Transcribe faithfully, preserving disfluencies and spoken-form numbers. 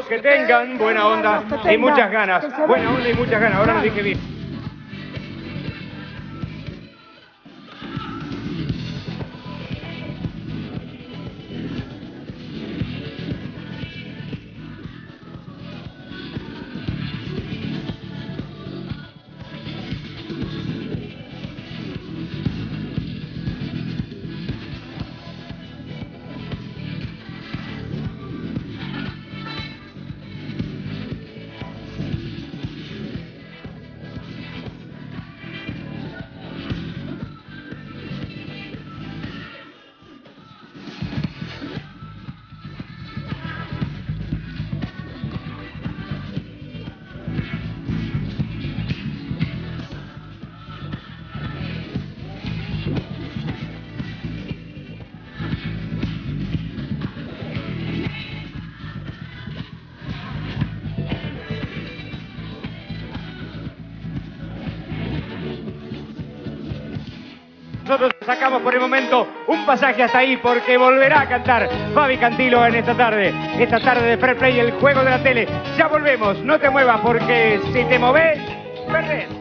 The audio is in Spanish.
chicos, que tengan buena onda y muchas ganas. Buena onda y muchas ganas. Ahora lo dije bien. Nosotros sacamos por el momento un pasaje hasta ahí porque volverá a cantar Fabi Cantilo en esta tarde. Esta tarde de Fair Play, el juego de la tele. Ya volvemos, no te muevas porque si te movés, perdés.